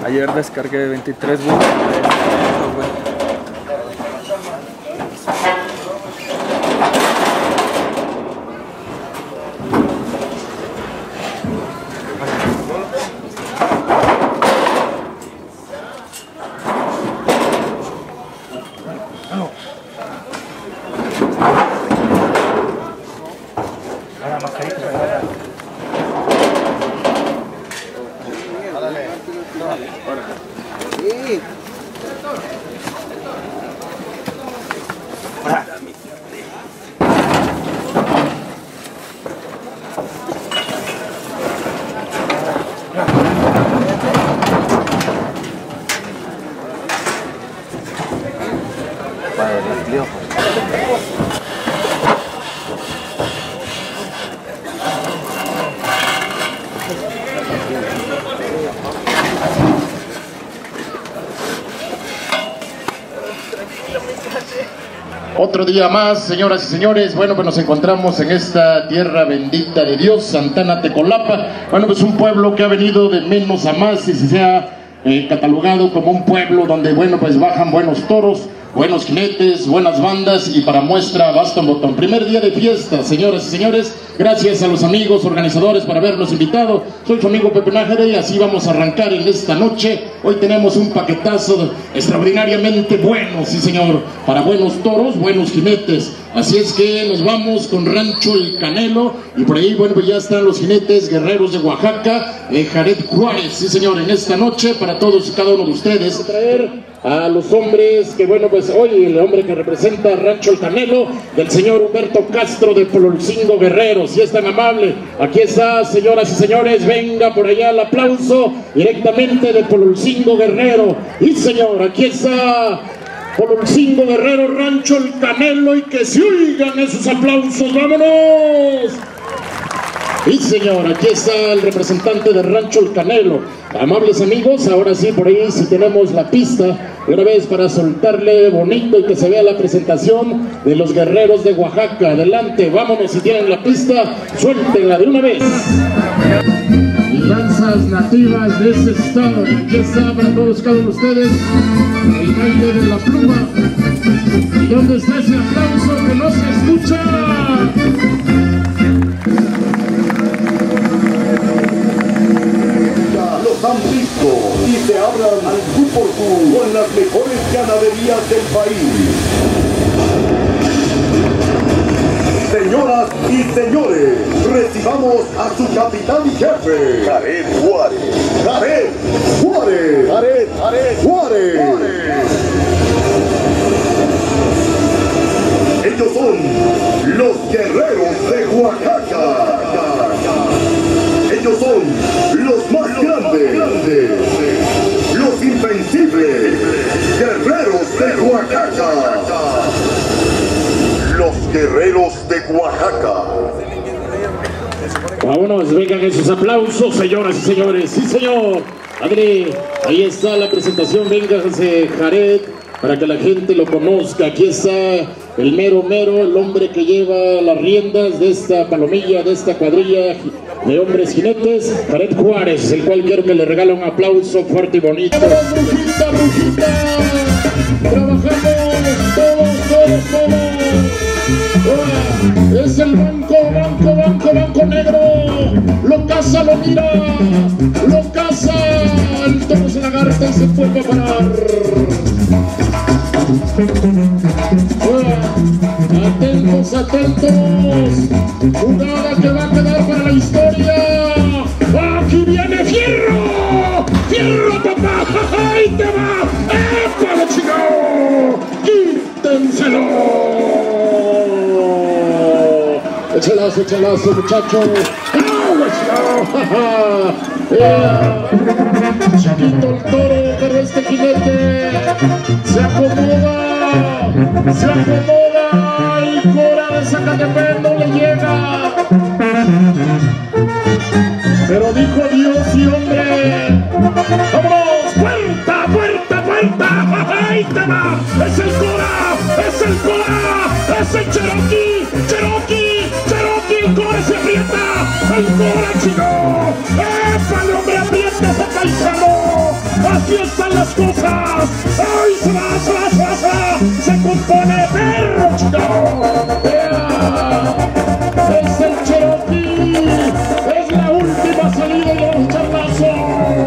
Ayer descargué 23 bultos. Otro día más, señoras y señores. Bueno, pues nos encontramos en esta tierra bendita de Dios, Santana Tecolapa. Bueno, pues un pueblo que ha venido de menos a más y se ha catalogado como un pueblo donde, bueno, pues bajan buenos toros, buenos jinetes, buenas bandas, y para muestra basta un botón. Primer día de fiesta, señoras y señores. Gracias a los amigos organizadores por habernos invitado. Soy su amigo Pepe Nájera y así vamos a arrancar en esta noche. Hoy tenemos un paquetazo extraordinariamente bueno, sí señor, para buenos toros, buenos jinetes. Así es que nos vamos con Rancho El Canelo, y por ahí, bueno, pues ya están los jinetes guerreros de Oaxaca, Jared Juárez, sí señor, en esta noche para todos y cada uno de ustedes. Traer a los hombres que, bueno, pues hoy el hombre que representa a Rancho El Canelo, del señor Humberto Castro de Pololcingo Guerrero, si es tan amable. Aquí está, señoras y señores, venga por allá el aplauso directamente de Pololcingo Guerrero. Y señor, aquí está Pololcingo Guerrero, Rancho El Canelo, y que se oigan esos aplausos. ¡Vámonos! Y señor, aquí está el representante de Rancho El Canelo. Amables amigos, ahora sí, por ahí si tenemos la pista, una vez para soltarle bonito y que se vea la presentación de los guerreros de Oaxaca. Adelante, vámonos, si tienen la pista, suéltenla de una vez. Lanzas nativas de ese estado. Aquí está para todos cada uno de ustedes el baile de la pluma. ¿Y dónde está ese aplauso que no se escucha? Han visto y se hablan al tú por tú con las mejores ganaderías del país. Señoras y señores, recibamos a su capitán y jefe, Jared Juárez. Jared Juárez. Jared Juárez. Ellos son los guerreros de Oaxaca. Ellos son los más grandes, los invencibles guerreros de Oaxaca. Los guerreros de Oaxaca. Vámonos, vengan esos aplausos, señoras y señores. Sí, señor. Padre, ahí está la presentación. Véngase, Jared, para que la gente lo conozca. Aquí está el mero mero, el hombre que lleva las riendas de esta palomilla, de esta cuadrilla de hombres jinetes, Jared Juárez, el cual quiero que le regale un aplauso fuerte y bonito. ¡Brujita, brujita! ¡Trabajamos todos! Es el banco negro. Lo caza, lo mira, lo caza. El toro se lagarta y se puede parar. Atentos, atentos. Jugada que va a quedar para la historia. Aquí viene Fierro. Fierro, papá. ¡Ahí te va! ¡Épale, chico! ¡Quítenselo! Échalazo, muchachos. Chiquito el toro, pero este jinete se acomoda y Cora de Zacatepec no le llega. Pero dijo Dios y hombre, ¡vámonos! ¡Puerta! ¡Ahí te va! ¡Es el Cora! ¡Es el Cherokee! ¡El Cora se aprieta! ¡El Cora, chico! ¡Épale, hombre! ¡Aprieta ese paisano! Así están las cosas. ¡Ay, se va, se va, se va, se va! ¡Se compone perro, chico! ¡Es el Cherokee! ¡Es la última salida de los charlazos!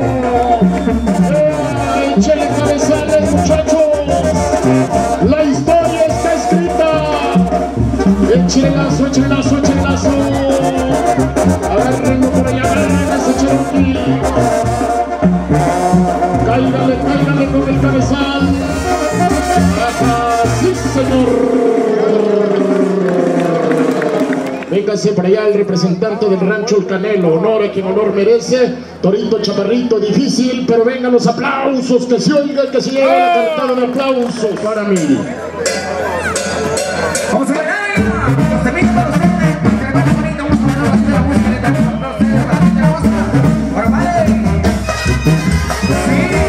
¡Échale cabezales, muchachos! ¡La historia está escrita! ¡Échale lazo, échale lazo, échale lazo! ¡Agárrenlo por allá, agárrenlo a ese Cherokee! ¡Cáigale, cáigale con el cabezal! ¡Ajá! ¡Sí, señor! Véngase para allá el representante del rancho El Canelo, honor a quien honor merece, torito chaparrito, difícil, pero vengan los aplausos, que se oiga y que se lleve la cantada de aplausos para mí. Vamos a ver, los temines para ustedes, que le pasa bonito, vamos a poner la música, le también para ustedes, la música, bueno, vale, sí,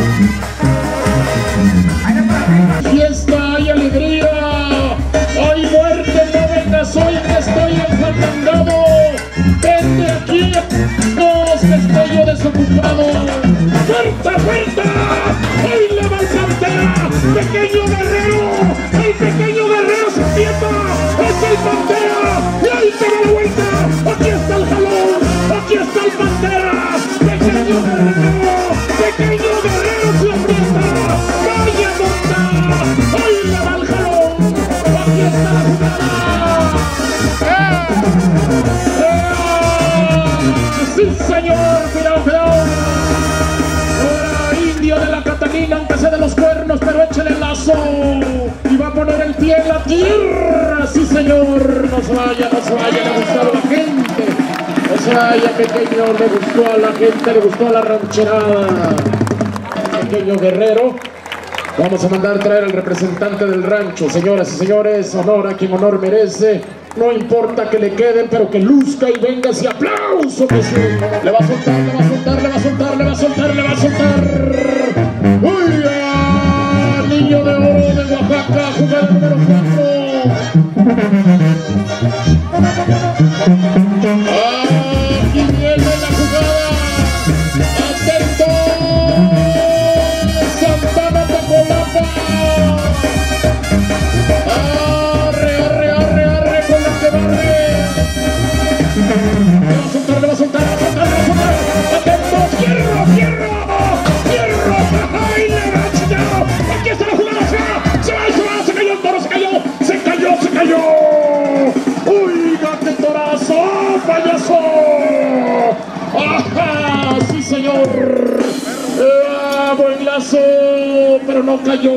ahí no para mí. Fiesta y alegría, hay muerte, no vengas hoy que estoy enfantangado, vente aquí, no, que estoy yo desocupado, fuerza, fuerza, hoy le va el Pantera, pequeño guerrero, el pequeño guerrero se sienta, es el Pantera, y ahí te da la vuelta, aquí está el jalón, aquí está el Pantera, pequeño guerrero se aprieta, vaya monta, hoy le va el jalón, aquí está la jugada, sí señor, cuidado, cuidado, ahora indio de la Catalina, aunque sea de los cuernos, pero échale el lazo, y va a poner el pie en la tierra, sí señor, no se vaya, no se vaya, le gustó a la gente, no se vaya pequeño, le gustó a la gente, le gustó a la rancherada, pequeño guerrero. Vamos a mandar traer al representante del rancho, señoras y señores, honor a quien honor merece, no importa que le queden, pero que luzca y venga ese aplauso que sí. Le va a soltar, le va a soltar, le va a soltar, le va a soltar, le va a soltar. ¡Uy, ya! Niño de oro de Oaxaca, jugada número 4. Aquí viene la jugada. ¡Atento! ¡Santana Tecolapa! ¡Arre, arre, arre, arre con la que barre! Le va a soltar, le va a soltar, le va a soltar, le va a soltar. ¡Atento! ¡Fierro, fierro! ¡Fierro! ¡Ay, le va a chillar! ¡Aquí está la jugada! ¡Se va! ¡Se va! ¡Se va! ¡Se cayó el toro! ¡Se cayó! ¡Se cayó! ¡Se cayó! ¡Uy, qué torazo! ¡Payaso! ¡Ajá! ¡Sí, señor! ¡Buen lazo! ¡Pero no cayó!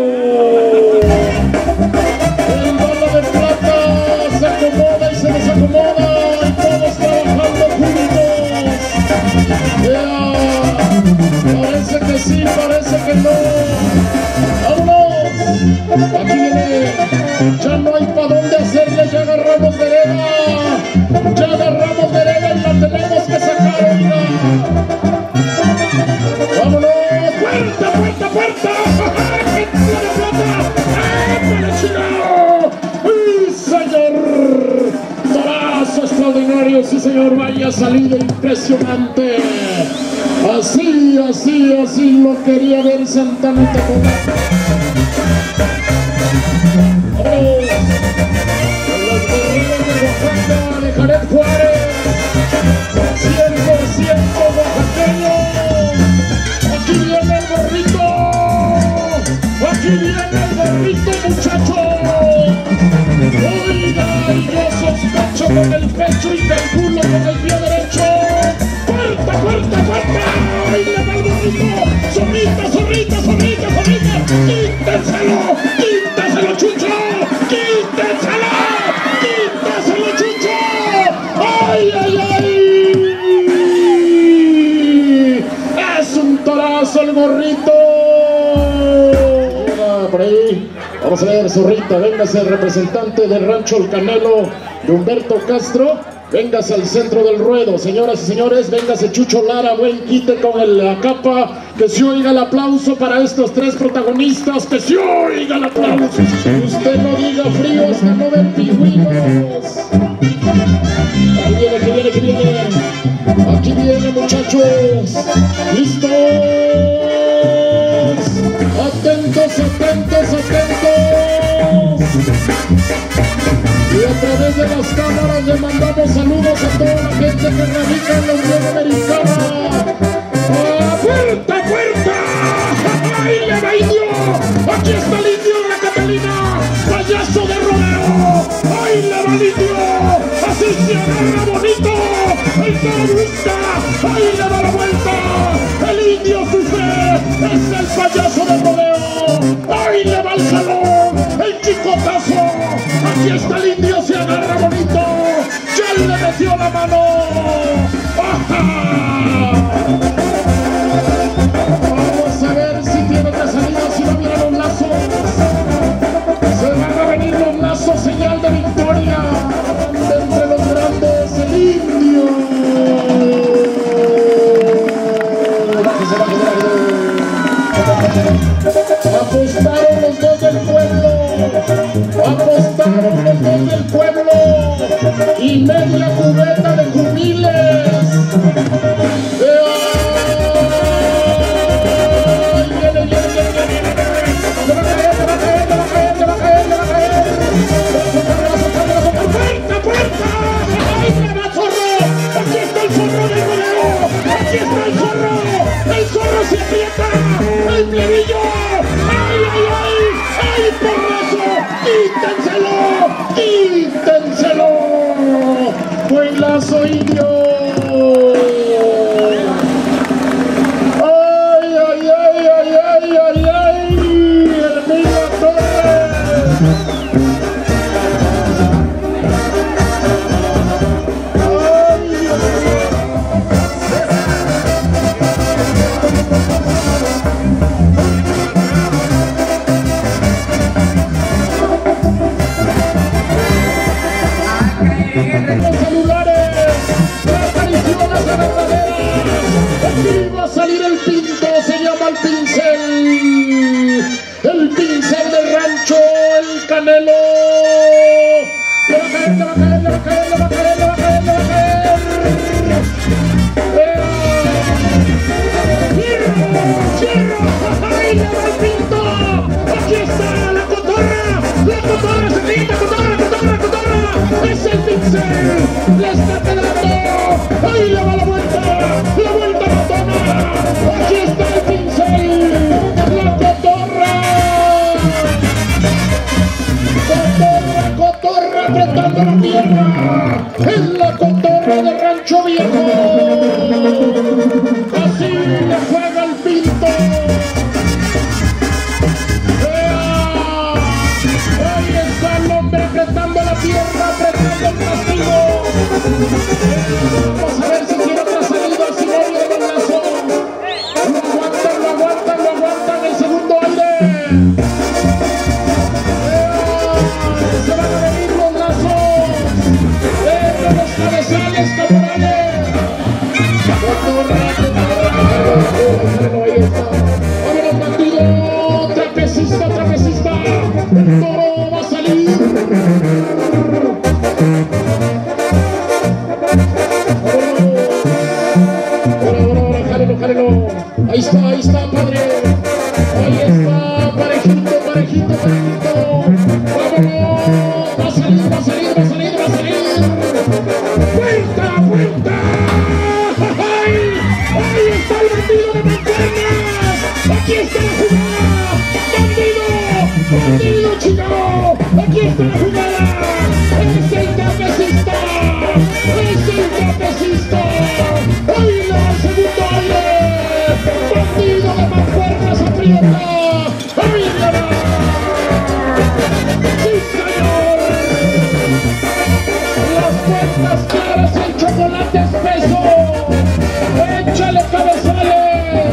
El bala de plata se acomoda y se desacomoda y todos trabajando juntos. Parece que sí, parece que no. ¡Vámonos! Aquí viene. Ya no hay para dónde hacerle, ya agarramos vereda. Ya agarramos vereda y la tenemos que sacar, oiga. ¡Vámonos! ¡Puerta, puerta, puerta! ¡Ay, la de plata! ¡Ay, para chingado! ¡Ay, señor! ¡Torazo extraordinario! ¡Sí, señor! ¡Vaya salida impresionante! Así, así, así lo quería ver Santana Tecolapa. ¡Vamos! Los guerreros de Oaxaca, de Jared Juárez, 100% oaxaqueño. Aquí viene el gorrito, aquí viene el gorrito, muchachos. Oiga, y yo sospecho con el pecho y calculo con el pie derecho. ¡Puerta, puerta, puerta! ¡Ay, le va el gorrito! ¡Zorrita, zorrita, zorrita, zorrita! ¡Quítenselo! ¡Quítenselo, Chucho! ¡Quítenselo! ¡Quítenselo, Chucho! ¡Ay, ay, ay! ¡Es un torazo el gorrito! Por ahí, vamos a ver, zorrita, véngase el representante del rancho El Canelo, de Humberto Castro, véngase al centro del ruedo, señoras y señores, véngase Chucho Lara, buen quite con la capa, que se oiga el aplauso para estos tres protagonistas, que se oiga el aplauso, usted no diga frío hasta no ver pingüinos. Ahí viene, que viene, que viene, aquí viene muchachos, listo. través de las cámaras le mandamos saludos a toda la gente que radica en la Unión Americana. ¡Puerta, puerta! ¡Ahí le va indio! ¡Aquí está el indio de la Catalina! ¡Payaso de rodeo! ¡Ahí le va el indio! ¡Así se agarra bonito! ¡El toro busca! ¡Ahí le va la vuelta! ¡El indio sufre! ¡Es el payaso de rodeo! ¡Ahí le va el jalón! ¡El chicotazo! ¡Aquí está el indio! ¡Se agarra bonito! ¡Ya le metió la mano! ¡Ajá! Vamos a ver si tiene otra salida, si va a mirar los lazos. Se van a venir los lazos, señal de victoria. Entre los grandes, el indio. Bájese, bájese, bájese. Apostaron los dos del pueblo. Apostaron los dos del pueblo. Y media cubeta de jubiles. ¡El zorro se aprieta! ¡El plebillo! ¡Ay, ay, ay! ¡Ay, porrazo! ¡Quítenselo! ¡Quítenselo! ¡Buen lazo, indio! ¡Ay, ay, ay, ay, ay, ay, ay! ¡Hermila Torres! Los celulares, las apariciones verdaderas. Aquí va a salir el pinto, se llama el pincel del rancho, el Canelo. Le va a caer, le va a caer, le va a caer, le va a caer, le va a caer, le va a caer. ¡Cierro! ¡Ahí le va el pinto! ¡Aquí está la cotorra se grita, cotorra! ¡Es el pincel! ¡Le está quedando! ¡Ahí le va la vuelta matona! ¡Aquí está el pincel! ¡La cotorra! ¡Cotorra apretando la tierra! ¡Es la cotorra de Rancho Viejo! ¡Así le juega el pinto! Ahí está el hombre apretando la tierra, apretando el castigo. Vamos a ver si tiene otra salida, si no viene el lazo. Lo aguantan el segundo aire. Se van a venir los lazos. Entre los cabezales, caporales. Ahí está. Vámonos, bandido. Trapecista. El toro va a salir. Ahora, jálelo. Ahí está, padre. Ahí está, parejito. Vámonos. Va a salir. ¡Puerta! ¡Ahí está el bandido de Mancuernas! ¡Aquí está la jugada! ¡Bandido, chico! ¡Aquí está la jugada! ¡Es el trapecista! ¡Ahí le va el segundo aire! ¡Bandido de Mancuernas aprieta! ¡Ahí le va! ¡Sí, señor! Las puertas claras, el chocolate espeso. ¡Échale, cabezales!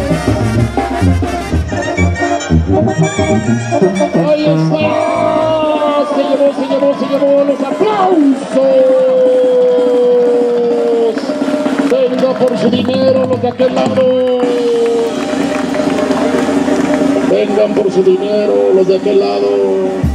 ¡Ahí está! Se llevó los aplausos. Venga por su dinero los de aquel lado. Vengan por su dinero los de aquel lado.